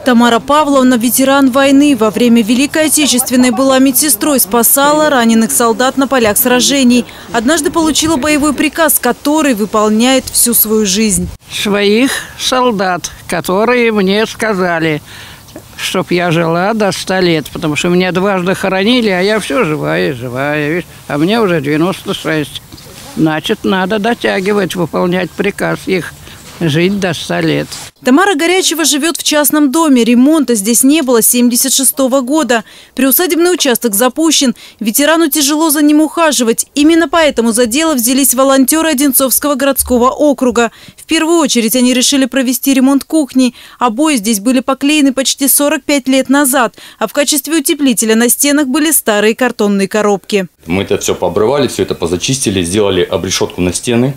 Тамара Павловна – ветеран войны. Во время Великой Отечественной была медсестрой, спасала раненых солдат на полях сражений. Однажды получила боевой приказ, который выполняет всю свою жизнь. Своих солдат, которые мне сказали, чтоб я жила до 100 лет, потому что меня дважды хоронили, а я все живая, видишь, а мне уже 96. Значит, надо дотягивать, выполнять приказ их. Жить до 100 лет. Тамара Горячева живет в частном доме. Ремонта здесь не было с 1976 года. Приусадебный участок запущен. Ветерану тяжело за ним ухаживать. Именно поэтому за дело взялись волонтеры Одинцовского городского округа. В первую очередь они решили провести ремонт кухни. Обои здесь были поклеены почти 45 лет назад. А в качестве утеплителя на стенах были старые картонные коробки. Мы это все пообрывали, все это позачистили, сделали обрешетку на стены.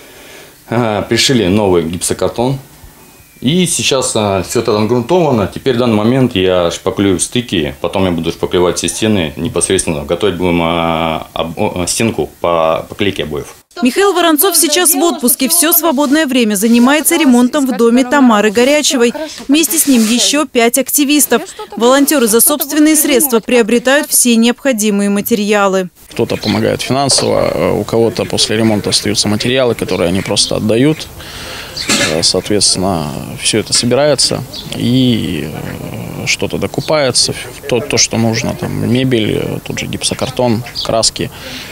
Пришили новый гипсокартон. И сейчас все это грунтовано. Теперь в данный момент я шпаклюю стыки. Потом я буду шпаклевать все стены непосредственно. Готовить будем стенку по поклейке обоев. Михаил Воронцов сейчас в отпуске. Все свободное время занимается ремонтом в доме Тамары Горячевой. Вместе с ним еще 5 активистов. Волонтеры за собственные средства приобретают все необходимые материалы. Кто-то помогает финансово, у кого-то после ремонта остаются материалы, которые они просто отдают. Соответственно, все это собирается и что-то докупается. То, что нужно, там мебель, тот же гипсокартон, краски.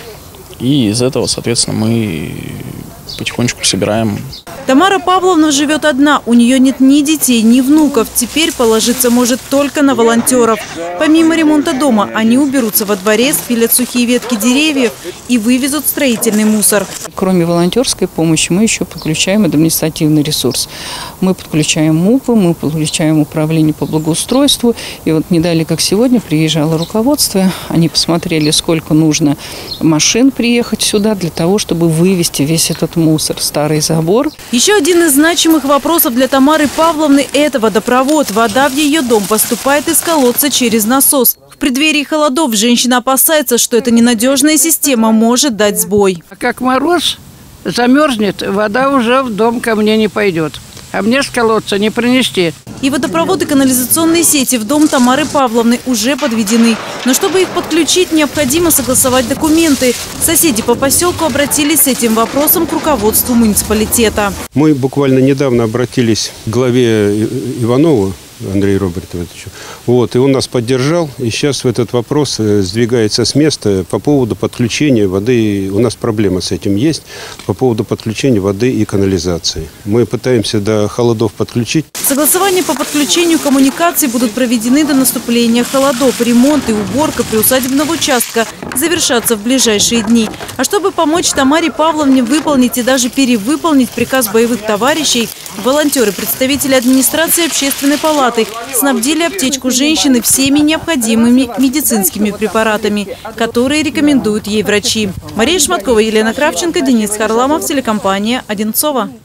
И из этого, соответственно, мы потихонечку собираем. Тамара Павловна живет одна. У нее нет ни детей, ни внуков. Теперь положиться может только на волонтеров. Помимо ремонта дома, они уберутся во дворе, спилят сухие ветки деревьев и вывезут строительный мусор. Кроме волонтерской помощи, мы еще подключаем административный ресурс. Мы подключаем МУПы, мы подключаем управление по благоустройству. И вот не далее, как сегодня, приезжало руководство. Они посмотрели, сколько нужно машин приехать сюда для того, чтобы вывести весь этот мусор. Старый забор. Еще один из значимых вопросов для Тамары Павловны – это водопровод. Вода в ее дом поступает из колодца через насос. В преддверии холодов женщина опасается, что эта ненадежная система может дать сбой. Как мороз замерзнет, вода уже в дом ко мне не пойдет. А мне с колодца не принести. И водопровод, и канализационные сети в дом Тамары Павловны уже подведены. Но чтобы их подключить, необходимо согласовать документы. Соседи по поселку обратились с этим вопросом к руководству муниципалитета. Мы буквально недавно обратились к главе Иванову Андрею Робертовичу. И он нас поддержал. И сейчас этот вопрос сдвигается с места по поводу подключения воды. У нас проблема с этим есть. По поводу подключения воды и канализации. Мы пытаемся до холодов подключить. Согласования по подключению коммуникаций будут проведены до наступления холодов. Ремонт и уборка приусадебного участка завершатся в ближайшие дни. А чтобы помочь Тамаре Павловне выполнить и даже перевыполнить приказ боевых товарищей, волонтеры, представители администрации общественной палаты снабдили аптечку женщины всеми необходимыми медицинскими препаратами, которые рекомендуют ей врачи. Мария Шматкова, Елена Кравченко, Денис Харламов, телекомпания «Одинцова».